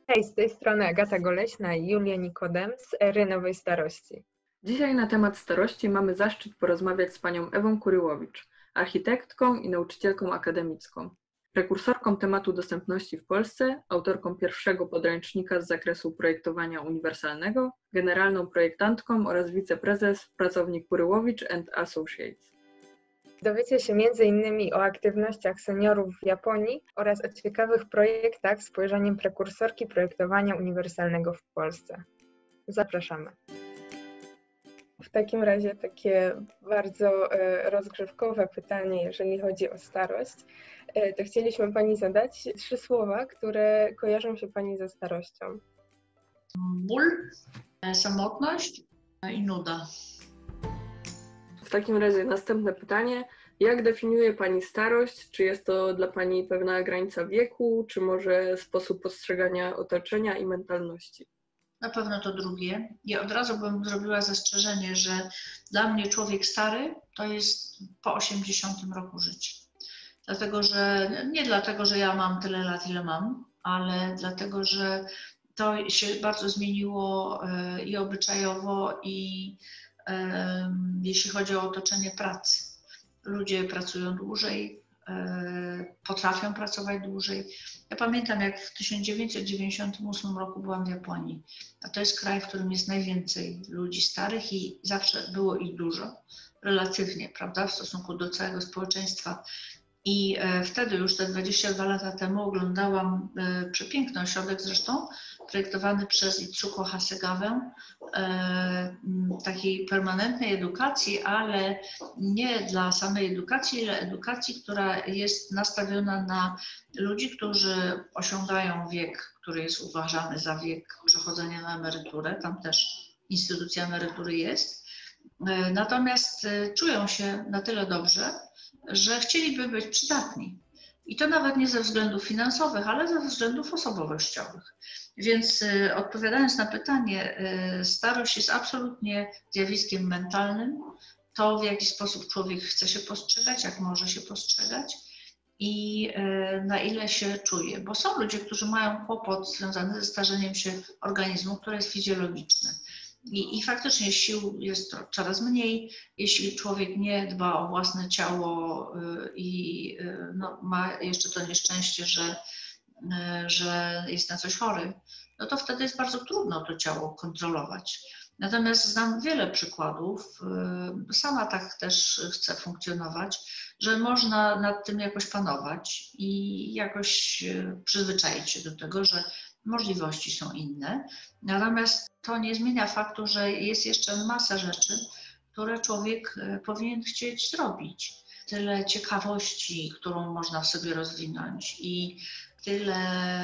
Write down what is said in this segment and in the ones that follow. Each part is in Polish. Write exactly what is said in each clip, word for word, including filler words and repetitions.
Hej, z tej strony Agata Goleśna i Julia Nikodem z Ery Nowej Starości. Dzisiaj na temat starości mamy zaszczyt porozmawiać z panią Ewą Kuryłowicz, architektką i nauczycielką akademicką, prekursorką tematu dostępności w Polsce, autorką pierwszego podręcznika z zakresu projektowania uniwersalnego, generalną projektantką oraz wiceprezes w pracowni Kuryłowicz and Associates. Dowiecie się między innymi o aktywnościach seniorów w Japonii oraz o ciekawych projektach z spojrzeniem prekursorki projektowania uniwersalnego w Polsce. Zapraszamy. W takim razie takie bardzo rozgrzewkowe pytanie, jeżeli chodzi o starość, to chcieliśmy Pani zadać trzy słowa, które kojarzą się Pani ze starością. Ból, samotność i nuda. W takim razie następne pytanie. Jak definiuje Pani starość? Czy jest to dla Pani pewna granica wieku, czy może sposób postrzegania otoczenia i mentalności? Na pewno to drugie. I od razu bym zrobiła zastrzeżenie, że dla mnie człowiek stary to jest po osiemdziesiątym roku życia. Dlatego, że nie dlatego, że ja mam tyle lat, ile mam, ale dlatego, że to się bardzo zmieniło i obyczajowo, i jeśli chodzi o otoczenie pracy. Ludzie pracują dłużej, potrafią pracować dłużej. Ja pamiętam, jak w tysiąc dziewięćset dziewięćdziesiątym ósmym roku byłam w Japonii, a to jest kraj, w którym jest najwięcej ludzi starych i zawsze było ich dużo, relatywnie, prawda, w stosunku do całego społeczeństwa. I wtedy już te dwadzieścia dwa lata temu oglądałam przepiękny ośrodek zresztą, projektowany przez Itsuko Hasegawę, takiej permanentnej edukacji, ale nie dla samej edukacji, ale edukacji, która jest nastawiona na ludzi, którzy osiągają wiek, który jest uważany za wiek przechodzenia na emeryturę. Tam też instytucja emerytury jest. Natomiast czują się na tyle dobrze, że chcieliby być przydatni. I to nawet nie ze względów finansowych, ale ze względów osobowościowych. Więc y, odpowiadając na pytanie, y, starość jest absolutnie zjawiskiem mentalnym. To, w jaki sposób człowiek chce się postrzegać, jak może się postrzegać i y, na ile się czuje. Bo są ludzie, którzy mają kłopot związany ze starzeniem się organizmu, które jest fizjologiczne. I, I faktycznie sił jest coraz mniej, jeśli człowiek nie dba o własne ciało y, i y, no, ma jeszcze to nieszczęście, że, y, że jest na coś chory, no to wtedy jest bardzo trudno to ciało kontrolować. Natomiast znam wiele przykładów, y, sama tak też chcę funkcjonować, że można nad tym jakoś panować i jakoś y, przyzwyczaić się do tego, że możliwości są inne. Natomiast to nie zmienia faktu, że jest jeszcze masa rzeczy, które człowiek powinien chcieć zrobić. Tyle ciekawości, którą można w sobie rozwinąć i tyle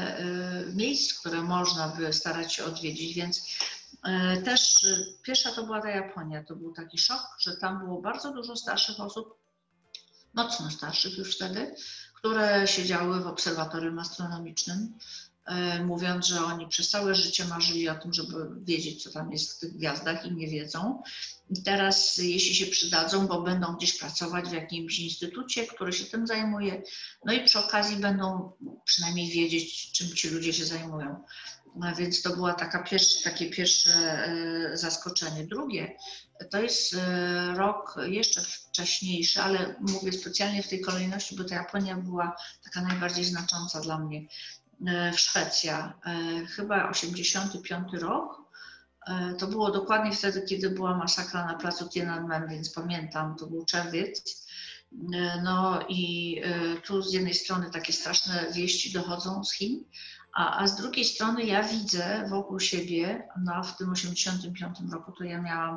y, miejsc, które można by starać się odwiedzić, więc y, też y, pierwsza to była ta Japonia. To był taki szok, że tam było bardzo dużo starszych osób, mocno starszych już wtedy, które siedziały w obserwatorium astronomicznym, mówiąc, że oni przez całe życie marzyli o tym, żeby wiedzieć, co tam jest w tych gwiazdach i nie wiedzą. I teraz, jeśli się przydadzą, bo będą gdzieś pracować w jakimś instytucie, który się tym zajmuje, no i przy okazji będą przynajmniej wiedzieć, czym ci ludzie się zajmują. No więc to była taka pierwsze, takie pierwsze zaskoczenie. Drugie, to jest rok jeszcze wcześniejszy, ale mówię specjalnie w tej kolejności, bo ta Japonia była taka najbardziej znacząca dla mnie. W Szwecja, chyba osiemdziesiąty piąty rok. To było dokładnie wtedy, kiedy była masakra na placu Tiananmen, więc pamiętam, to był czerwiec. No i tu z jednej strony takie straszne wieści dochodzą z Chin, a, a z drugiej strony ja widzę wokół siebie, no w tym osiemdziesiątym piątym roku to ja miałam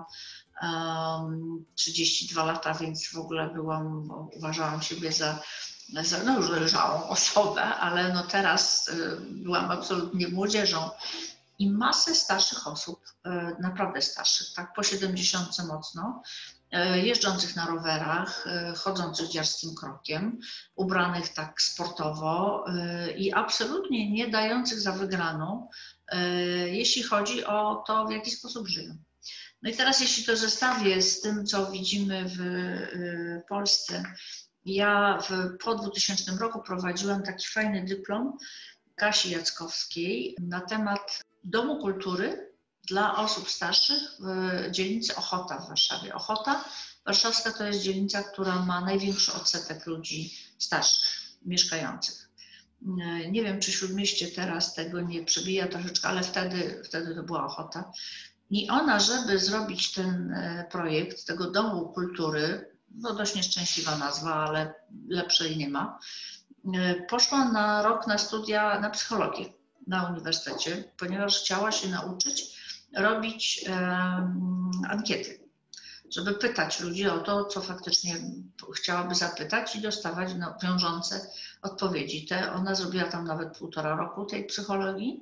um, trzydzieści dwa lata, więc w ogóle byłam, uważałam siebie za no już dojrzałą osobę, ale no teraz y, byłam absolutnie młodzieżą i masę starszych osób, y, naprawdę starszych, tak po siedemdziesiątce mocno, y, jeżdżących na rowerach, y, chodzących dziarskim krokiem, ubranych tak sportowo y, i absolutnie nie dających za wygraną, y, jeśli chodzi o to, w jaki sposób żyją. No i teraz jeśli to zestawię z tym, co widzimy w y, Polsce. Ja w, po dwutysięcznym roku prowadziłam taki fajny dyplom Kasi Jackowskiej na temat Domu Kultury dla osób starszych w dzielnicy Ochota w Warszawie. Ochota warszawska to jest dzielnica, która ma największy odsetek ludzi starszych mieszkających. Nie wiem, czy Śródmieście teraz tego nie przebija troszeczkę, ale wtedy, wtedy to była Ochota. I ona, żeby zrobić ten projekt tego Domu Kultury, no dość nieszczęśliwa nazwa, ale lepszej nie ma, poszła na rok na studia na psychologię na uniwersytecie, ponieważ chciała się nauczyć robić um, ankiety, żeby pytać ludzi o to, co faktycznie chciałaby zapytać i dostawać no, wiążące odpowiedzi. Te, ona zrobiła tam nawet półtora roku tej psychologii.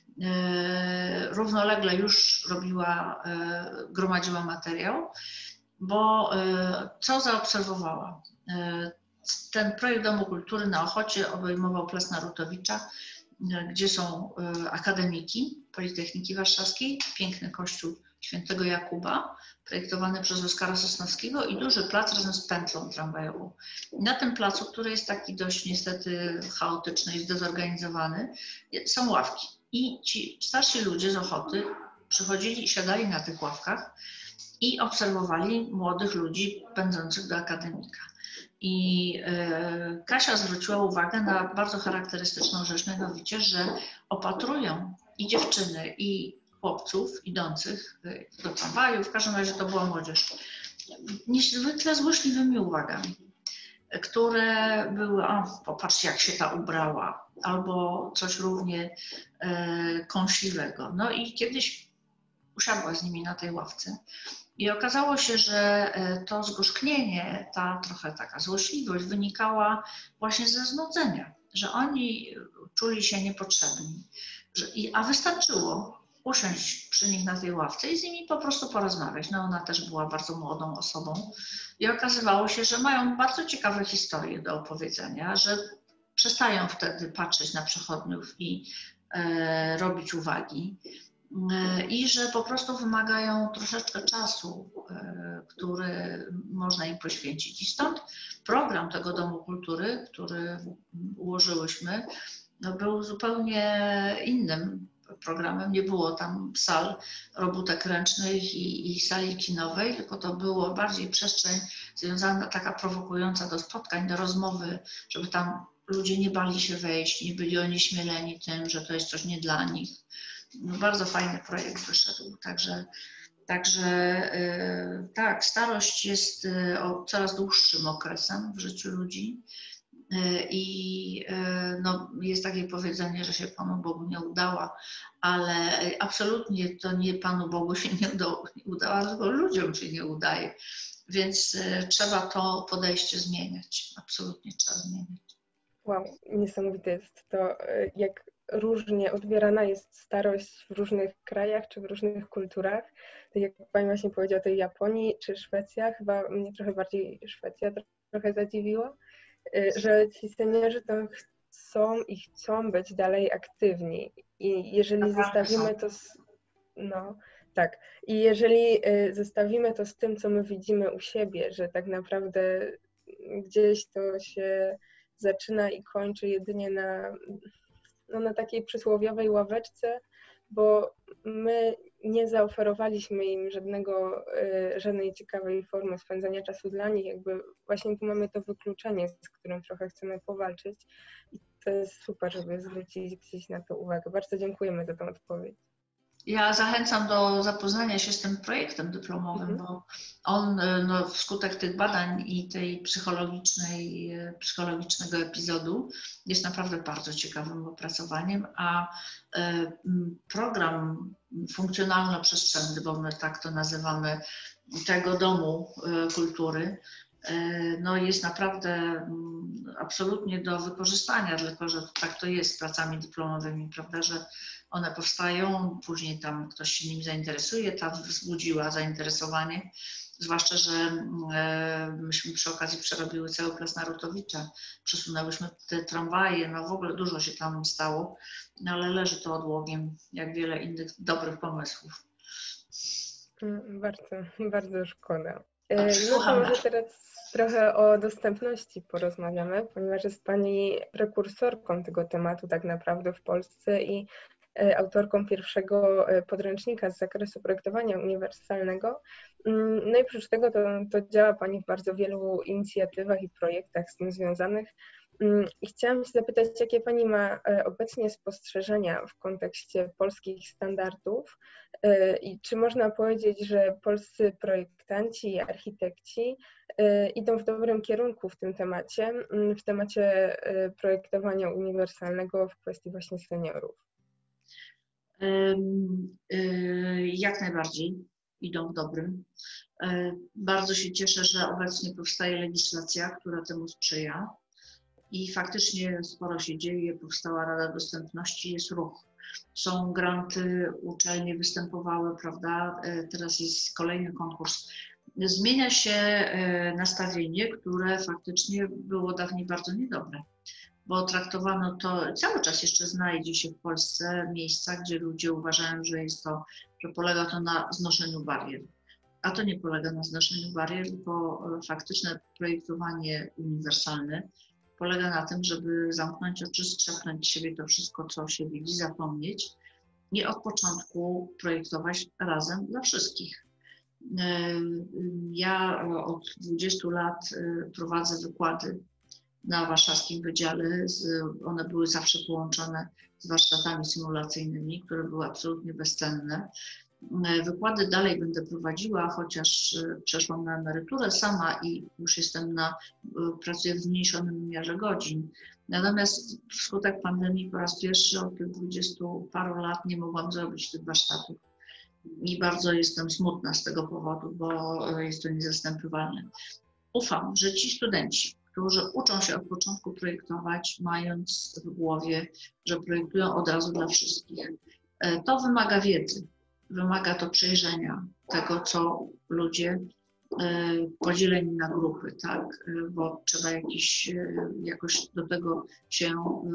E, równolegle już robiła, e, gromadziła materiał, bo e, co zaobserwowała? E, ten projekt Domu Kultury na Ochocie obejmował Plac Narutowicza, gdzie są akademiki Politechniki Warszawskiej, piękny kościół Świętego Jakuba, projektowany przez Oskara Sosnowskiego i duży plac razem z pętlą tramwajową. I na tym placu, który jest taki dość niestety chaotyczny i zdezorganizowany, są ławki. I ci starsi ludzie z Ochoty przychodzili i siadali na tych ławkach i obserwowali młodych ludzi pędzących do akademika. I y, Kasia zwróciła uwagę na bardzo charakterystyczną rzecz, mianowicie, że opatrują i dziewczyny, i chłopców idących do tramwaju, w każdym razie to była młodzież, niezwykle złośliwymi uwagami, które były, o, popatrzcie jak się ta ubrała, albo coś równie y, kąśliwego. No i kiedyś usiadła z nimi na tej ławce. I okazało się, że to zgorzknienie, ta trochę taka złośliwość wynikała właśnie ze znudzenia, że oni czuli się niepotrzebni, że, a wystarczyło usiąść przy nich na tej ławce i z nimi po prostu porozmawiać. No ona też była bardzo młodą osobą i okazywało się, że mają bardzo ciekawe historie do opowiedzenia, że przestają wtedy patrzeć na przechodniów i e, robić uwagi. I że po prostu wymagają troszeczkę czasu, który można im poświęcić. I stąd program tego Domu Kultury, który ułożyłyśmy, no był zupełnie innym programem. Nie było tam sal robótek ręcznych i, i sali kinowej, tylko to było bardziej przestrzeń związana, taka prowokująca do spotkań, do rozmowy, żeby tam ludzie nie bali się wejść, nie byli onieśmieleni tym, że to jest coś nie dla nich. No, bardzo fajny projekt wyszedł, także, także yy, tak, starość jest yy, coraz dłuższym okresem w życiu ludzi yy, i yy, no, jest takie powiedzenie, że się Panu Bogu nie udała, ale absolutnie to nie Panu Bogu się nie udało, nie udała, tylko ludziom się nie udaje, więc yy, trzeba to podejście zmieniać, absolutnie trzeba zmieniać. Wow, niesamowite jest to, jak różnie odbierana jest starość w różnych krajach czy w różnych kulturach. Tak jak Pani właśnie powiedziała o tej Japonii czy Szwecja, chyba mnie trochę bardziej Szwecja trochę zadziwiła, że ci seniorzy to chcą i chcą być dalej aktywni. I jeżeli zestawimy to z, no, tak. I jeżeli zestawimy to z tym, co my widzimy u siebie, że tak naprawdę gdzieś to się zaczyna i kończy jedynie na, no, na takiej przysłowiowej ławeczce, bo my nie zaoferowaliśmy im żadnego, żadnej ciekawej formy spędzania czasu dla nich. Jakby właśnie tu mamy to wykluczenie, z którym trochę chcemy powalczyć. I to jest super, żeby zwrócić gdzieś na to uwagę. Bardzo dziękujemy za tę odpowiedź. Ja zachęcam do zapoznania się z tym projektem dyplomowym, mhm. bo on no, wskutek tych badań i tej psychologicznej, psychologicznego epizodu jest naprawdę bardzo ciekawym opracowaniem, a e, program funkcjonalno-przestrzenny, bo my tak to nazywamy, tego Domu Kultury, no jest naprawdę absolutnie do wykorzystania, tylko że tak to jest z pracami dyplomowymi, prawda, że one powstają, później tam ktoś się nim zainteresuje, ta wzbudziła zainteresowanie, zwłaszcza, że myśmy przy okazji przerobiły cały Plac Narutowicza, przesunęłyśmy te tramwaje, no w ogóle dużo się tam stało, no ale leży to odłogiem, jak wiele innych dobrych pomysłów. Bardzo, bardzo szkoda. No to może teraz Trochę o dostępności porozmawiamy, ponieważ jest Pani prekursorką tego tematu tak naprawdę w Polsce i autorką pierwszego podręcznika z zakresu projektowania uniwersalnego. No i oprócz tego to, to działa Pani w bardzo wielu inicjatywach i projektach z tym związanych. I chciałam się zapytać, jakie Pani ma obecnie spostrzeżenia w kontekście polskich standardów i czy można powiedzieć, że polscy projektanci i architekci idą w dobrym kierunku w tym temacie, w temacie projektowania uniwersalnego w kwestii właśnie seniorów? Jak najbardziej idą w dobrym. Bardzo się cieszę, że obecnie powstaje legislacja, która temu sprzyja i faktycznie sporo się dzieje. Powstała Rada Dostępności, jest ruch. Są granty, uczelnie występowały, prawda? Teraz jest kolejny konkurs. Zmienia się nastawienie, które faktycznie było dawniej bardzo niedobre, bo traktowano to, cały czas jeszcze znajdzie się w Polsce miejsca, gdzie ludzie uważają, że jest to, że polega to na znoszeniu barier. A to nie polega na znoszeniu barier, tylko faktyczne projektowanie uniwersalne polega na tym, żeby zamknąć oczy, strzepnąć z siebie to wszystko, co się widzi, zapomnieć i od początku projektować razem dla wszystkich. Ja od dwudziestu lat prowadzę wykłady na warszawskim wydziale. One były zawsze połączone z warsztatami symulacyjnymi, które były absolutnie bezcenne. Wykłady dalej będę prowadziła, chociaż przeszłam na emeryturę sama i już jestem na, pracuję w zmniejszonym wymiarze godzin. Natomiast wskutek pandemii po raz pierwszy od tych dwudziestu paru lat nie mogłam zrobić tych warsztatów. I bardzo jestem smutna z tego powodu, bo jest to niezastępowalne. Ufam, że ci studenci, którzy uczą się od początku projektować, mając w głowie, że projektują od razu dla wszystkich, to wymaga wiedzy. Wymaga to przejrzenia tego, co ludzie podzieleni na grupy, tak, bo trzeba jakiś, jakoś do tego się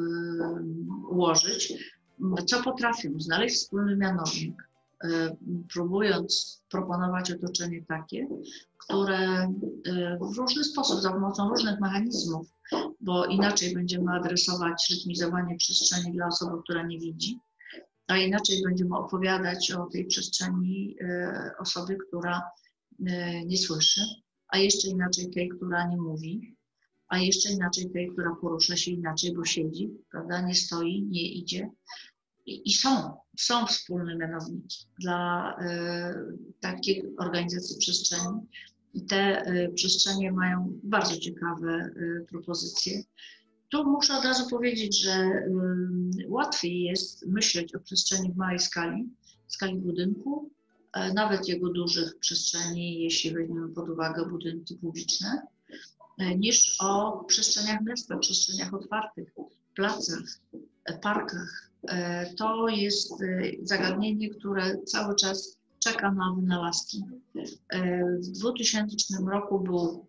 ułożyć, co potrafią, znaleźć wspólny mianownik, próbując proponować otoczenie takie, które w różny sposób, za pomocą różnych mechanizmów, bo inaczej będziemy adresować rytmizowanie przestrzeni dla osoby, która nie widzi, a inaczej będziemy opowiadać o tej przestrzeni osobie, która nie słyszy, a jeszcze inaczej tej, która nie mówi, a jeszcze inaczej tej, która porusza się inaczej, bo siedzi, prawda, nie stoi, nie idzie. I, i są, są wspólne mianowniki dla y, takiej organizacji przestrzeni. I te y, przestrzenie mają bardzo ciekawe y, propozycje. Tu muszę od razu powiedzieć, że y, łatwiej jest myśleć o przestrzeni w małej skali, w skali budynku, y, nawet jego dużych przestrzeni, jeśli weźmiemy pod uwagę budynki publiczne, y, niż o przestrzeniach miasta, przestrzeniach otwartych, placach, y, parkach. Y, to jest y, zagadnienie, które cały czas czeka na wynalazki. Y, w dwutysięcznym roku był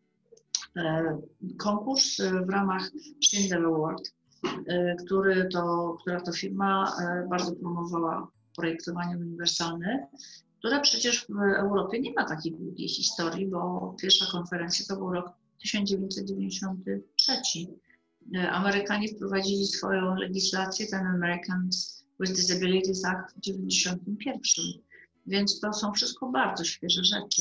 konkurs w ramach Schindler Award, który to, która to firma bardzo promowała projektowanie uniwersalne, które przecież w Europie nie ma takiej długiej historii, bo pierwsza konferencja to był rok tysiąc dziewięćset dziewięćdziesiąty trzeci. Amerykanie wprowadzili swoją legislację, ten Americans with Disabilities Act w dziewięćdziesiątym pierwszym, więc to są wszystko bardzo świeże rzeczy.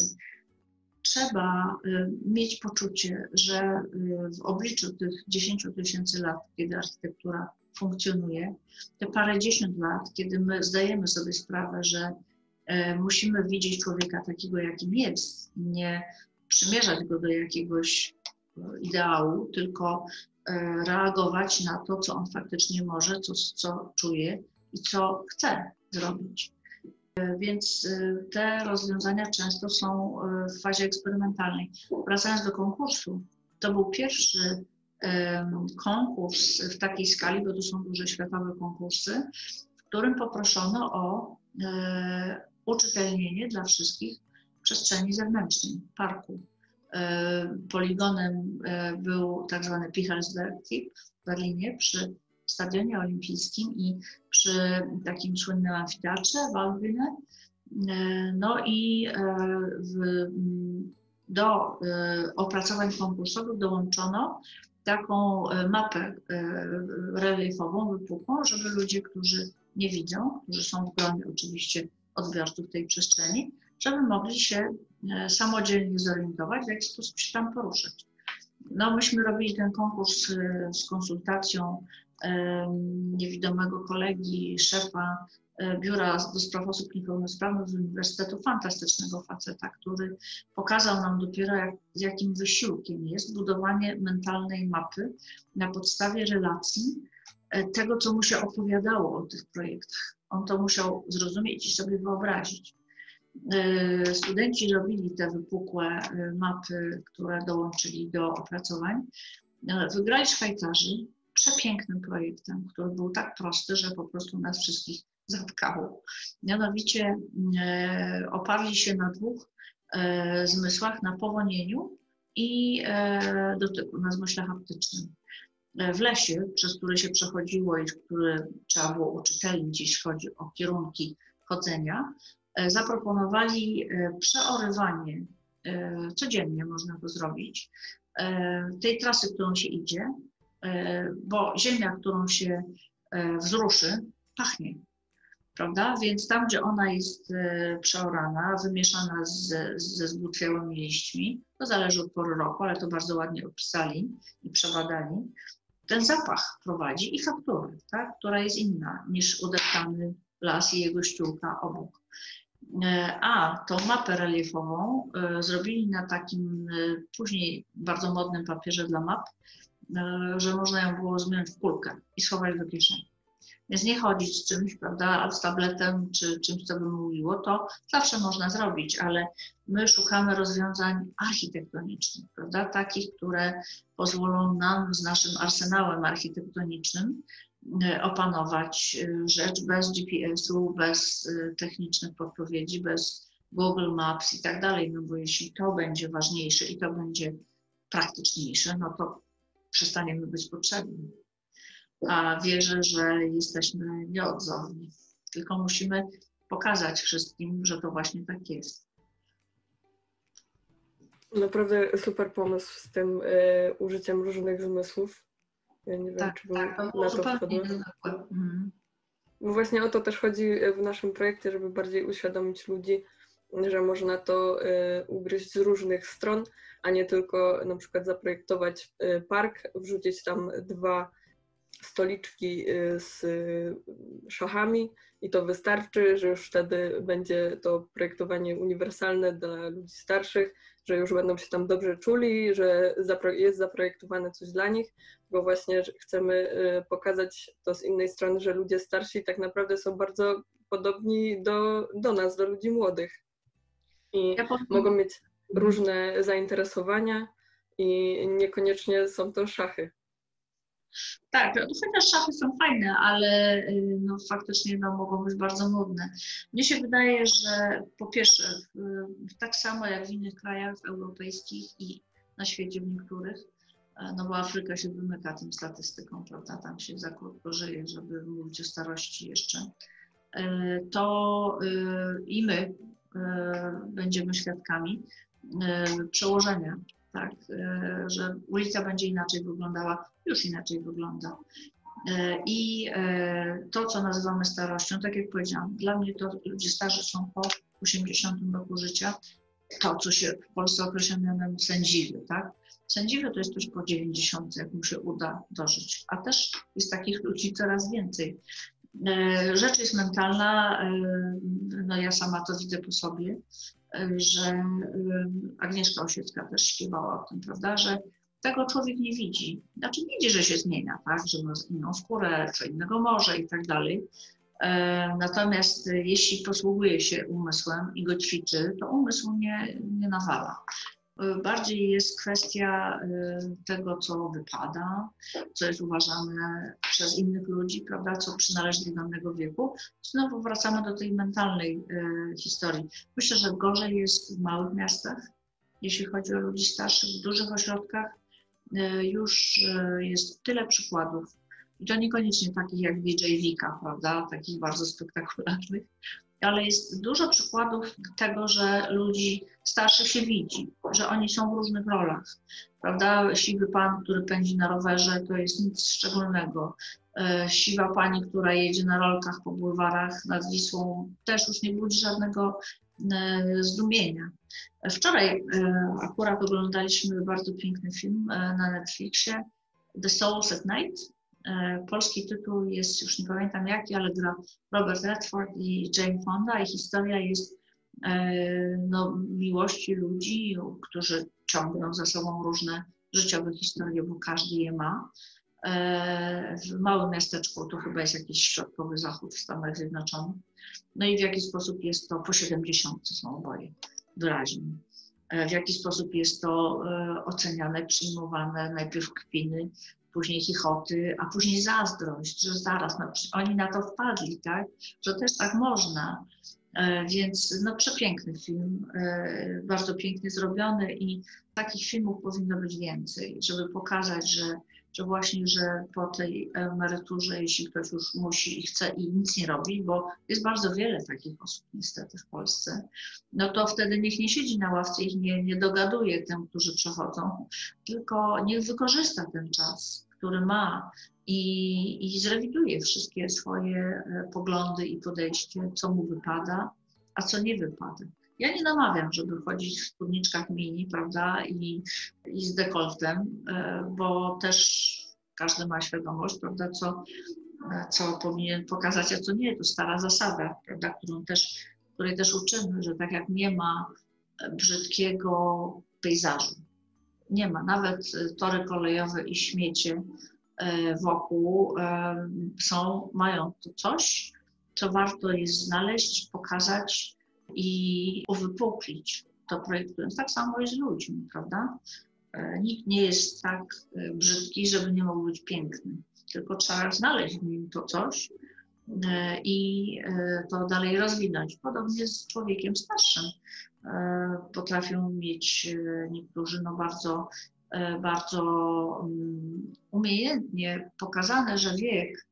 Trzeba mieć poczucie, że w obliczu tych dziesięciu tysięcy lat, kiedy architektura funkcjonuje, te parędziesiąt lat, kiedy my zdajemy sobie sprawę, że musimy widzieć człowieka takiego, jakim jest, nie przymierzać go do jakiegoś ideału, tylko reagować na to, co on faktycznie może, co, co czuje i co chce zrobić. Więc te rozwiązania często są w fazie eksperymentalnej. Wracając do konkursu, to był pierwszy konkurs w takiej skali, bo to są duże światowe konkursy, w którym poproszono o uczytelnienie dla wszystkich przestrzeni zewnętrznej, parku. Poligonem był tak zwany Pichelsberg w Berlinie przy Stadionie Olimpijskim i przy takim słynnym amfiteatrze Waldbühne. No i w do opracowań konkursowych dołączono taką mapę reliefową, wypukłą, żeby ludzie, którzy nie widzą, którzy są w gronie oczywiście odbiorców tej przestrzeni, żeby mogli się samodzielnie zorientować, w jaki sposób się tam poruszać. No, myśmy robili ten konkurs z konsultacją niewidomego kolegi, szefa Biura do Spraw Osób Niepełnosprawnych z Uniwersytetu, fantastycznego faceta, który pokazał nam dopiero, jak, z jakim wysiłkiem jest budowanie mentalnej mapy na podstawie relacji tego, co mu się opowiadało o tych projektach. On to musiał zrozumieć i sobie wyobrazić. Studenci robili te wypukłe mapy, które dołączyli do opracowań. Wygrali Szwajcarzy przepięknym projektem, który był tak prosty, że po prostu nas wszystkich zatkało. Mianowicie e, oparli się na dwóch e, zmysłach, na powonieniu i e, dotyku, na zmyśle haptycznym. W lesie, przez który się przechodziło i który trzeba było uczytelnić, jeśli chodzi o kierunki chodzenia, e, zaproponowali e, przeorywanie, e, codziennie można to zrobić, e, tej trasy, którą się idzie, e, bo ziemia, którą się e, wzruszy, pachnie. Prawda? Więc tam, gdzie ona jest e, przeorana, wymieszana z, ze zbutwiałymi liśćmi, to zależy od pory roku, ale to bardzo ładnie opisali i przebadali, ten zapach prowadzi i fakturę, tak? Która jest inna niż udeptany las i jego ściółka obok. E, a tą mapę reliefową e, zrobili na takim e, później bardzo modnym papierze dla map, e, że można ją było zmienić w kulkę i schować do kieszeni. Więc nie chodzić z czymś, prawda, z tabletem czy czymś, co by mówiło, to zawsze można zrobić, ale my szukamy rozwiązań architektonicznych, prawda, takich, które pozwolą nam z naszym arsenałem architektonicznym opanować rzecz bez G P S-u, bez technicznych podpowiedzi, bez Google Maps i tak dalej, no bo jeśli to będzie ważniejsze i to będzie praktyczniejsze, no to przestaniemy być potrzebni. A wierzę, że jesteśmy nieodzowni. Tylko musimy pokazać wszystkim, że to właśnie tak jest. Naprawdę super pomysł z tym y, użyciem różnych zmysłów. Ja nie wiem, tak, czy bym tak, na to wpadła. Mhm. No właśnie o to też chodzi w naszym projekcie, żeby bardziej uświadomić ludzi, że można to y, ugryźć z różnych stron, a nie tylko na przykład zaprojektować y, park, wrzucić tam dwa stoliczki z szachami i to wystarczy, że już wtedy będzie to projektowanie uniwersalne dla ludzi starszych, że już będą się tam dobrze czuli, że jest zaprojektowane coś dla nich, bo właśnie chcemy pokazać to z innej strony, że ludzie starsi tak naprawdę są bardzo podobni do, do nas, do ludzi młodych i ja mogą mieć różne zainteresowania i niekoniecznie są to szachy. Tak, chociaż szachy są fajne, ale no, faktycznie no, mogą być bardzo nudne. Mnie się wydaje, że po pierwsze, tak samo jak w innych krajach europejskich i na świecie w niektórych, no bo Afryka się wymyka tym statystykom, prawda, tam się za krótko żyje, żeby mówić o starości jeszcze, to i my będziemy świadkami przełożenia. Tak, że ulica będzie inaczej wyglądała, już inaczej wygląda. I to, co nazywamy starością, tak jak powiedziałam, dla mnie to ludzie starzy są po osiemdziesiątym roku życia, to, co się w Polsce określa mianem sędziwy, tak? Sędziwy to jest ktoś po dziewięćdziesiątce, jak mu się uda dożyć, a też jest takich ludzi coraz więcej. Rzecz jest mentalna, no ja sama to widzę po sobie, że Agnieszka Osiecka też śpiewała o tym, prawda, że tego człowiek nie widzi. Znaczy widzi, że się zmienia, tak, że ma inną skórę, co innego może i tak dalej. Natomiast jeśli posługuje się umysłem i go ćwiczy, to umysł nie, nie nawala. Bardziej jest kwestia tego, co wypada, co jest uważane przez innych ludzi, prawda, co przynależy do danego wieku. Znowu wracamy do tej mentalnej historii. Myślę, że gorzej jest w małych miastach, jeśli chodzi o ludzi starszych. W dużych ośrodkach już jest tyle przykładów, i to niekoniecznie takich jak D J Wika, prawda, takich bardzo spektakularnych, ale jest dużo przykładów tego, że ludzi starszych się widzi, że oni są w różnych rolach, prawda? Siwy pan, który pędzi na rowerze, to jest nic szczególnego. Siwa pani, która jedzie na rolkach po bulwarach nad Wisłą, też już nie budzi żadnego zdumienia. Wczoraj akurat oglądaliśmy bardzo piękny film na Netflixie, The Souls at Night. Polski tytuł jest, już nie pamiętam jaki, ale gra Robert Redford i Jane Fonda i historia jest no, miłości ludzi, którzy ciągną za sobą różne życiowe historie, bo każdy je ma. W małym miasteczku, to chyba jest jakiś środkowy zachód w Stanach Zjednoczonych. No i w jaki sposób jest to, po siedemdziesiątce są oboje wyraźni. W jaki sposób jest to oceniane, przyjmowane, najpierw kpiny, później chichoty, a później zazdrość, że zaraz, no, oni na to wpadli, tak, że też tak można. Więc no, przepiękny film, bardzo pięknie zrobiony i takich filmów powinno być więcej, żeby pokazać, że, że właśnie, że po tej emeryturze, jeśli ktoś już musi i chce i nic nie robi, bo jest bardzo wiele takich osób niestety w Polsce, no to wtedy niech nie siedzi na ławce i nie, nie dogaduje tym, którzy przechodzą, tylko niech wykorzysta ten czas, który ma i, i zrewiduje wszystkie swoje poglądy i podejście, co mu wypada, a co nie wypada. Ja nie namawiam, żeby chodzić w spódniczkach mini, prawda, i, i z dekoltem, bo też każdy ma świadomość, prawda, co, co powinien pokazać, a co nie. To stara zasada, prawda, którą też, której też uczymy, że tak jak nie ma brzydkiego pejzażu, nie ma, nawet tory kolejowe i śmiecie wokół są, mają to coś, co warto jest znaleźć, pokazać i uwypuklić to projektując. Tak samo jest z ludźmi, prawda? Nikt nie jest tak brzydki, żeby nie mógł być piękny, tylko trzeba znaleźć w nim to coś i to dalej rozwinąć. Podobnie z człowiekiem starszym. Potrafią mieć niektórzy no bardzo, bardzo umiejętnie pokazane, że wiek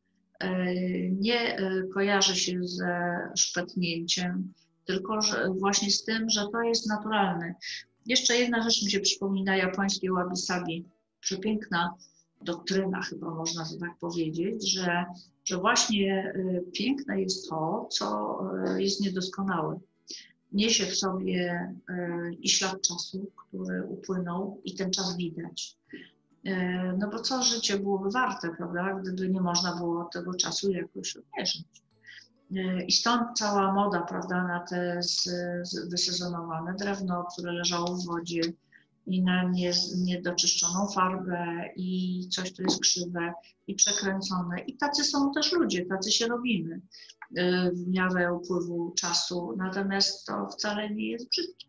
nie kojarzy się ze szpetnięciem, tylko że właśnie z tym, że to jest naturalne. Jeszcze jedna rzecz mi się przypomina, japońskie wabi-sabi, przepiękna doktryna, chyba można to tak powiedzieć, że, że właśnie piękne jest to, co jest niedoskonałe. Niesie w sobie i ślad czasu, który upłynął i ten czas widać. No bo co życie byłoby warte, prawda, gdyby nie można było tego czasu jakoś odmierzyć. I stąd cała moda, prawda, na te z, z wysezonowane drewno, które leżało w wodzie i na nie, niedoczyszczoną farbę i coś, co jest krzywe i przekręcone. I tacy są też ludzie, tacy się robimy w miarę upływu czasu, natomiast to wcale nie jest brzydkie.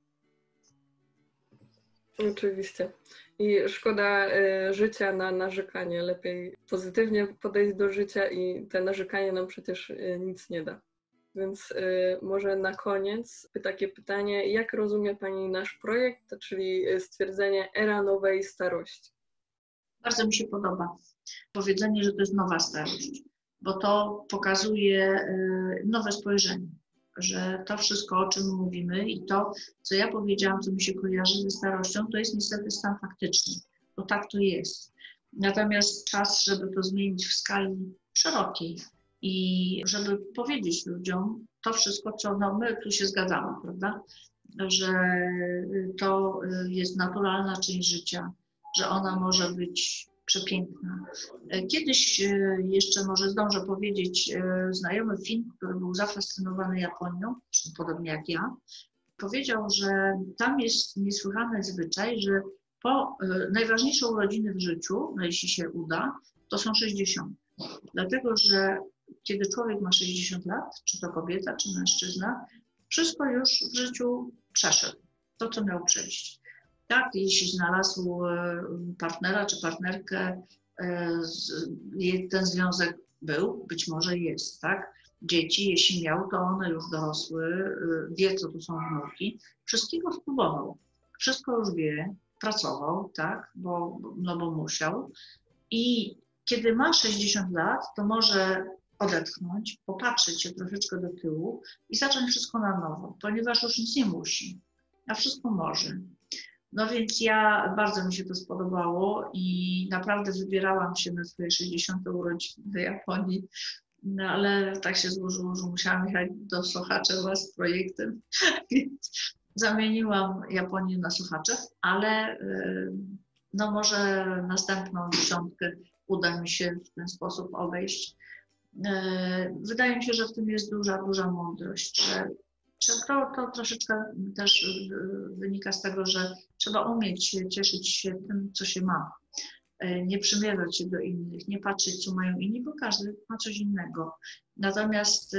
Oczywiście. I szkoda y, życia na narzekanie. Lepiej pozytywnie podejść do życia i te narzekanie nam przecież y, nic nie da. Więc y, może na koniec takie pytanie, jak rozumie Pani nasz projekt, czyli stwierdzenie era nowej starości? Bardzo mi się podoba powiedzenie, że to jest nowa starość, bo to pokazuje y, nowe spojrzenie, że to wszystko, o czym mówimy i to, co ja powiedziałam, co mi się kojarzy ze starością, to jest niestety stan faktyczny, bo tak to jest. Natomiast czas, żeby to zmienić w skali szerokiej i żeby powiedzieć ludziom to wszystko, co no, my tu się zgadzamy, prawda, że to jest naturalna część życia, że ona może być przepiękna. Kiedyś jeszcze może zdążę powiedzieć, znajomy Fin, który był zafascynowany Japonią, podobnie jak ja, powiedział, że tam jest niesłychany zwyczaj, że po najważniejsze urodziny w życiu, no jeśli się uda, to są sześćdziesiąt. Dlatego, że kiedy człowiek ma sześćdziesiąt lat, czy to kobieta, czy mężczyzna, wszystko już w życiu przeszedł, to co miał przejść. Tak, jeśli znalazł partnera czy partnerkę, ten związek był, być może jest, tak? Dzieci, jeśli miał, to one już dorosły, wie, co to są wnuki. Wszystkiego spróbował, wszystko już wie, pracował, tak? Bo, no bo musiał. I kiedy ma sześćdziesiąt lat, to może odetchnąć, popatrzeć się troszeczkę do tyłu i zacząć wszystko na nowo, ponieważ już nic nie musi, a wszystko może. No więc ja, bardzo mi się to spodobało i naprawdę wybierałam się na swoje sześćdziesiąte urodziny do Japonii, no ale tak się złożyło, że musiałam jechać do Sohaczewa z projektem, więc zamieniłam Japonię na Sohaczew, ale no może następną dziesiątkę uda mi się w ten sposób obejść. Wydaje mi się, że w tym jest duża, duża mądrość, że to, to troszeczkę też wynika z tego, że trzeba umieć się cieszyć się tym, co się ma. Nie przymierzać się do innych, nie patrzeć, co mają inni, bo każdy ma coś innego. Natomiast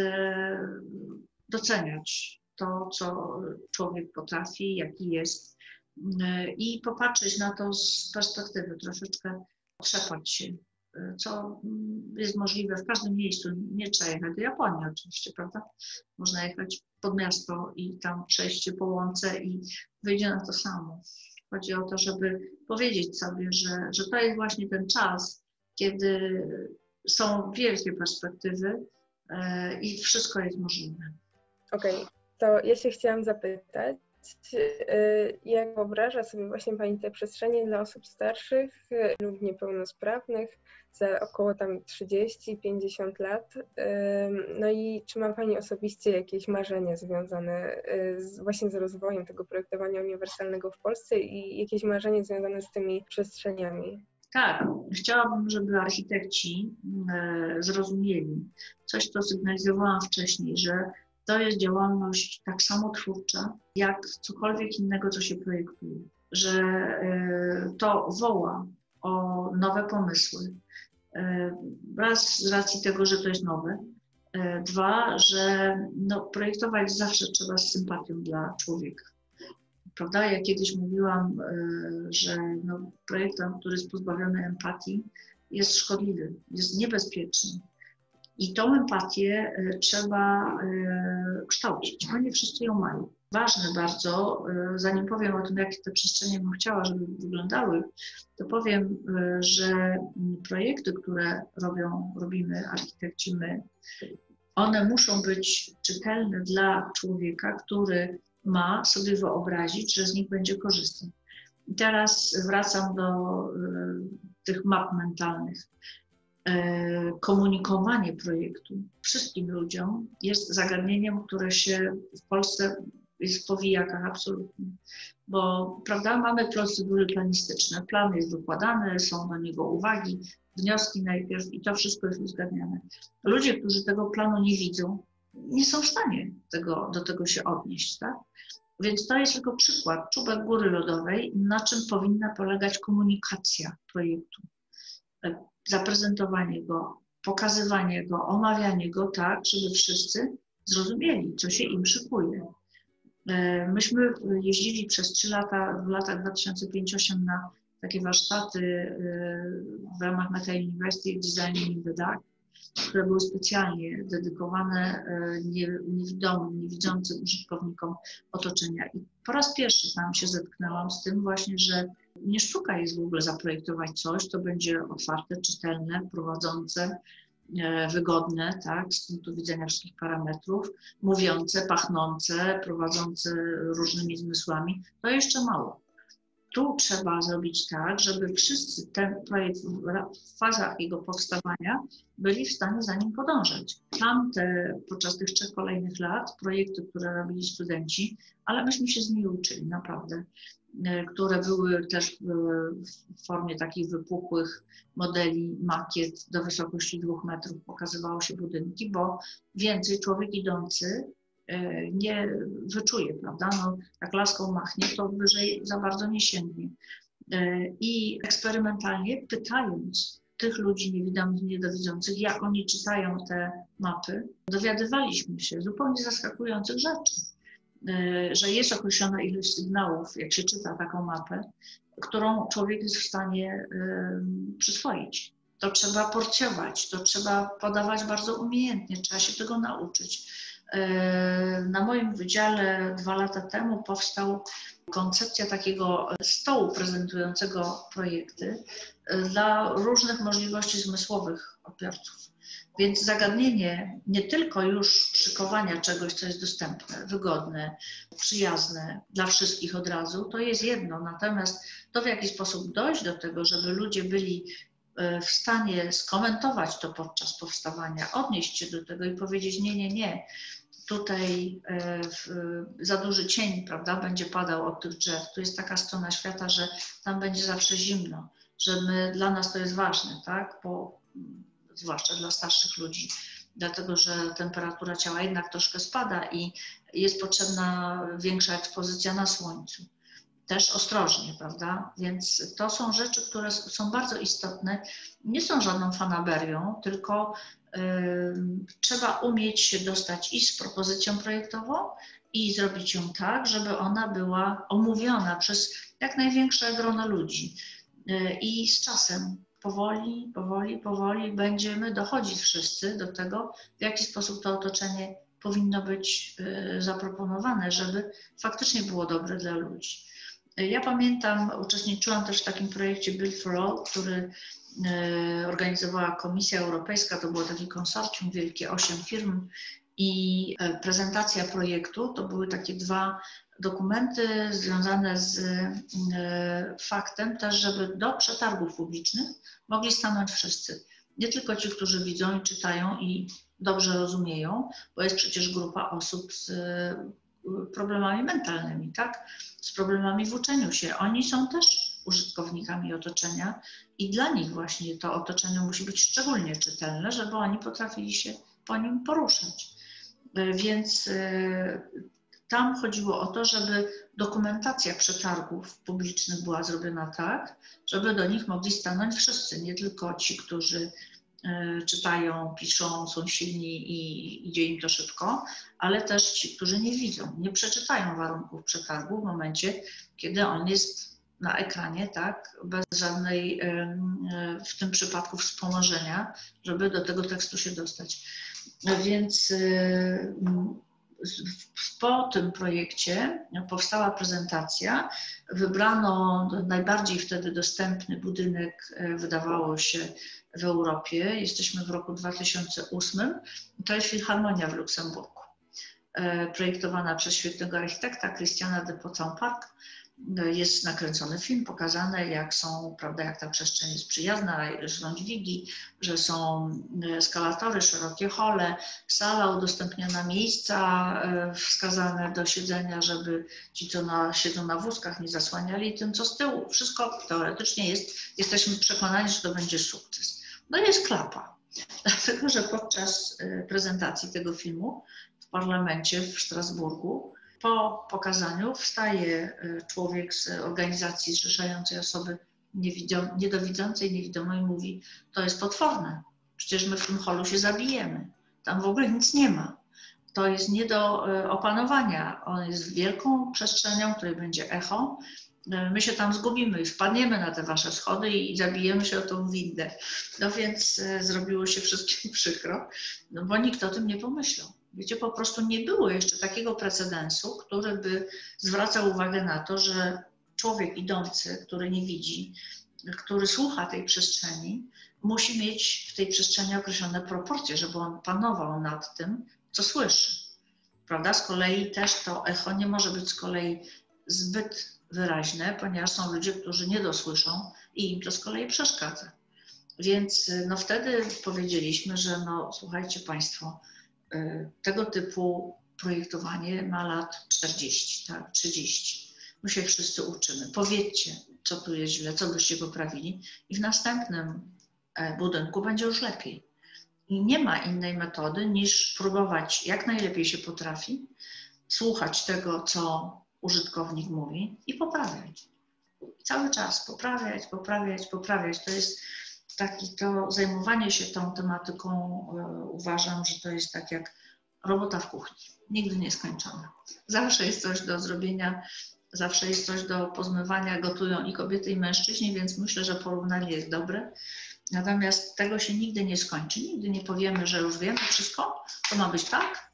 doceniać to, co człowiek potrafi, jaki jest i popatrzeć na to z perspektywy, troszeczkę otrzepać się, co jest możliwe w każdym miejscu. Nie trzeba jechać do Japonii oczywiście, prawda? Można jechać pod miasto i tam przejść się po łące i wyjdzie na to samo. Chodzi o to, żeby powiedzieć sobie, że, że to jest właśnie ten czas, kiedy są wielkie perspektywy e, i wszystko jest możliwe. Okej, okay. To ja się chciałam zapytać, jak wyobraża sobie właśnie Pani te przestrzenie dla osób starszych lub niepełnosprawnych za około tam trzydzieści do pięćdziesięciu lat? No i czy ma Pani osobiście jakieś marzenia związane z, właśnie z rozwojem tego projektowania uniwersalnego w Polsce i jakieś marzenia związane z tymi przestrzeniami? Tak, chciałabym, żeby architekci zrozumieli coś, co sygnalizowałam wcześniej, że to jest działalność tak samo twórcza, jak cokolwiek innego, co się projektuje. Że to woła o nowe pomysły. Raz z racji tego, że to jest nowe. Dwa, że no, projektować zawsze trzeba z sympatią dla człowieka. Prawda? Ja kiedyś mówiłam, że no, projektant, który jest pozbawiony empatii, jest szkodliwy, jest niebezpieczny. I tą empatię trzeba kształcić, bo nie wszyscy ją mają. Ważne bardzo, zanim powiem o tym, jakie te przestrzenie bym chciała, żeby wyglądały, to powiem, że projekty, które robią, robimy architekci my, one muszą być czytelne dla człowieka, który ma sobie wyobrazić, że z nich będzie korzystał. I teraz wracam do tych map mentalnych. Komunikowanie projektu wszystkim ludziom jest zagadnieniem, które się w Polsce jest w powijakach absolutnie, bo prawda, mamy procedury planistyczne, plan jest wykładany, są do niego uwagi, wnioski najpierw i to wszystko jest uzgadniane. Ludzie, którzy tego planu nie widzą, nie są w stanie tego, do tego się odnieść, tak? Więc to jest tylko przykład, czubek góry lodowej, na czym powinna polegać komunikacja projektu. Zaprezentowanie go, pokazywanie go, omawianie go tak, żeby wszyscy zrozumieli, co się im szykuje. Myśmy jeździli przez trzy lata, w latach dwa tysiące piąty do dwa tysiące ósmego na takie warsztaty w ramach Meta University Design in the Dark, które były specjalnie dedykowane niewidomym, niewidzącym użytkownikom otoczenia. I po raz pierwszy tam się zetknęłam z tym właśnie, że nie sztuka jest w ogóle zaprojektować coś, co będzie otwarte, czytelne, prowadzące, wygodne, tak, z punktu widzenia wszystkich parametrów, mówiące, pachnące, prowadzące różnymi zmysłami. To jeszcze mało. Tu trzeba zrobić tak, żeby wszyscy ten projekt w fazach jego powstawania byli w stanie za nim podążać. Tam te, podczas tych trzech kolejnych lat projekty, które robili studenci, ale myśmy się z nimi uczyli naprawdę, które były też w formie takich wypukłych modeli, makiet do wysokości dwóch metrów pokazywało się budynki, bo więcej człowiek idący nie wyczuje, prawda? No, jak laską machnie, to wyżej za bardzo nie sięgnie. I eksperymentalnie pytając tych ludzi niewidomych, niedowidzących, jak oni czytają te mapy, dowiadywaliśmy się zupełnie zaskakujących rzeczy, że jest określona ilość sygnałów, jak się czyta taką mapę, którą człowiek jest w stanie przyswoić. To trzeba porcjować, to trzeba podawać bardzo umiejętnie, trzeba się tego nauczyć. Na moim wydziale dwa lata temu powstał koncepcja takiego stołu prezentującego projekty dla różnych możliwości zmysłowych odbiorców. Więc zagadnienie nie tylko już szykowania czegoś, co jest dostępne, wygodne, przyjazne dla wszystkich od razu, to jest jedno. Natomiast to, w jaki sposób dojść do tego, żeby ludzie byli w stanie skomentować to podczas powstawania, odnieść się do tego i powiedzieć nie, nie, nie, tutaj za duży cień, prawda, będzie padał od tych drzew, tu jest taka strona świata, że tam będzie zawsze zimno, że my, dla nas to jest ważne, tak, bo zwłaszcza dla starszych ludzi, dlatego że temperatura ciała jednak troszkę spada i jest potrzebna większa ekspozycja na słońcu. Też ostrożnie, prawda? Więc to są rzeczy, które są bardzo istotne, nie są żadną fanaberią, tylko y, trzeba umieć się dostać i z propozycją projektową i zrobić ją tak, żeby ona była omówiona przez jak największe grono ludzi. Y, I z czasem powoli, powoli, powoli będziemy dochodzić wszyscy do tego, w jaki sposób to otoczenie powinno być y, zaproponowane, żeby faktycznie było dobre dla ludzi. Ja pamiętam, uczestniczyłam też w takim projekcie Build for All, który organizowała Komisja Europejska, to było takie konsorcjum wielkie, osiem firm i prezentacja projektu to były takie dwa dokumenty związane z faktem też, żeby do przetargów publicznych mogli stanąć wszyscy. Nie tylko ci, którzy widzą i czytają i dobrze rozumieją, bo jest przecież grupa osób z problemami mentalnymi, tak? Z problemami w uczeniu się. Oni są też użytkownikami otoczenia i dla nich właśnie to otoczenie musi być szczególnie czytelne, żeby oni potrafili się po nim poruszać. Więc tam chodziło o to, żeby dokumentacja przetargów publicznych była zrobiona tak, żeby do nich mogli stanąć wszyscy, nie tylko ci, którzy czytają, piszą, są silni i idzie im to szybko, ale też ci, którzy nie widzą, nie przeczytają warunków przetargu w momencie, kiedy on jest na ekranie, tak, bez żadnej w tym przypadku wspomożenia, żeby do tego tekstu się dostać. Więc po tym projekcie powstała prezentacja, wybrano najbardziej wtedy dostępny budynek, wydawało się, w Europie. Jesteśmy w roku dwa tysiące ósmym. To jest Filharmonia w Luksemburgu, projektowana przez świetnego architekta Christiana de Potton-Park. Jest nakręcony film, pokazane jak są, prawda, jak ta przestrzeń jest przyjazna, że są dźwigi, że są eskalatory, szerokie hole, sala udostępniona, miejsca wskazane do siedzenia, żeby ci, co na, siedzą na wózkach, nie zasłaniali tym, co z tyłu. Wszystko teoretycznie jest, jesteśmy przekonani, że to będzie sukces. No jest klapa, dlatego że podczas prezentacji tego filmu w parlamencie w Strasburgu po pokazaniu wstaje człowiek z organizacji zrzeszającej osoby niedowidzące i niewidome i mówi, to jest potworne, przecież my w tym holu się zabijemy, tam w ogóle nic nie ma, to jest nie do opanowania, on jest wielką przestrzenią, której będzie echo, my się tam zgubimy i wpadniemy na te wasze schody i zabijemy się o tą windę. No więc zrobiło się wszystkim przykro, no bo nikt o tym nie pomyślał. Wiecie, po prostu nie było jeszcze takiego precedensu, który by zwracał uwagę na to, że człowiek idący, który nie widzi, który słucha tej przestrzeni, musi mieć w tej przestrzeni określone proporcje, żeby on panował nad tym, co słyszy. Prawda? Z kolei też to echo nie może być z kolei zbyt wyraźne, ponieważ są ludzie, którzy nie dosłyszą i im to z kolei przeszkadza. Więc no wtedy powiedzieliśmy, że no słuchajcie Państwo, tego typu projektowanie ma lat czterdzieści, tak, trzydzieści. My się wszyscy uczymy. Powiedzcie, co tu jest źle, co byście poprawili i w następnym budynku będzie już lepiej. I nie ma innej metody niż próbować jak najlepiej się potrafi, słuchać tego, co użytkownik mówi i poprawiać. I cały czas poprawiać, poprawiać, poprawiać. To jest taki, to zajmowanie się tą tematyką, e, uważam, że to jest tak jak robota w kuchni. Nigdy nie skończona. Zawsze jest coś do zrobienia, zawsze jest coś do pozmywania, gotują i kobiety, i mężczyźni, więc myślę, że porównanie jest dobre. Natomiast tego się nigdy nie skończy. Nigdy nie powiemy, że już wiemy wszystko, to ma być tak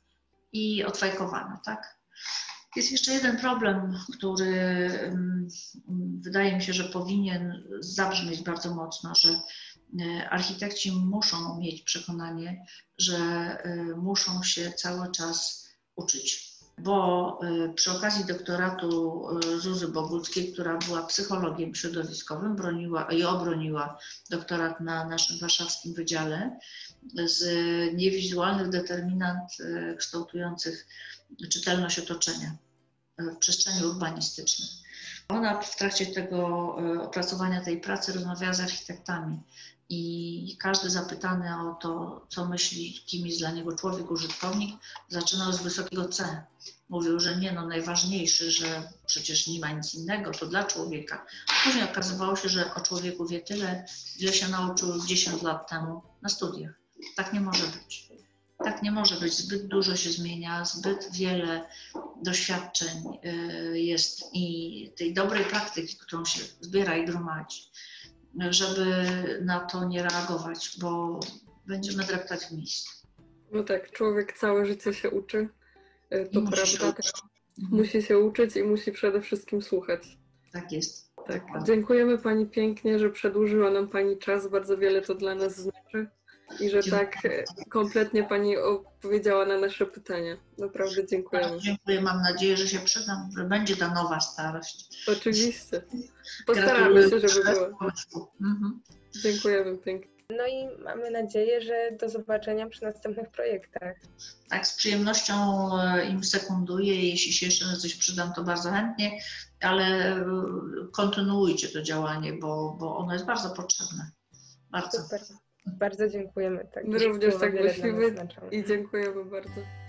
i odfajkowane, tak? Jest jeszcze jeden problem, który um, wydaje mi się, że powinien zabrzmieć bardzo mocno, że Architekci muszą mieć przekonanie, że muszą się cały czas uczyć. Bo przy okazji doktoratu Zuzy Boguckiej, która była psychologiem środowiskowym, broniła i obroniła doktorat na naszym warszawskim wydziale z niewizualnych determinant kształtujących czytelność otoczenia w przestrzeni urbanistycznej. Ona w trakcie tego opracowania tej pracy rozmawiała z architektami i każdy zapytany o to, co myśli, kim jest dla niego człowiek, użytkownik, zaczynał z wysokiego C. Mówił, że nie, no najważniejszy, że przecież nie ma nic innego, to dla człowieka. Później okazywało się, że o człowieku wie tyle, ile się nauczył dziesięć lat temu na studiach. Tak nie może być. Tak nie może być. Zbyt dużo się zmienia, zbyt wiele doświadczeń jest i tej dobrej praktyki, którą się zbiera i gromadzi, żeby na to nie reagować, bo będziemy dreptać w miejscu. No tak, człowiek całe życie się uczy, to I musi prawda. się Musi się uczyć i musi przede wszystkim słuchać. Tak jest. Tak. Dziękujemy Pani pięknie, że przedłużyła nam Pani czas, bardzo wiele to dla nas znaczy i że Dziękuję. tak kompletnie Pani odpowiedziała na nasze pytania. Naprawdę dziękujemy. Bardzo dziękuję, mam nadzieję, że się przydam, że będzie ta nowa starość. Oczywiście. Postaramy się, żeby była. Mhm. Dziękujemy pięknie. No i mamy nadzieję, że do zobaczenia przy następnych projektach. Tak, z przyjemnością im sekunduję. Jeśli się jeszcze na coś przydam, to bardzo chętnie, ale kontynuujcie to działanie, bo, bo ono jest bardzo potrzebne. Bardzo. Super. Bardzo dziękujemy. Tak, My również tak wiele dla nas myślimy znaczą. i dziękujemy bardzo.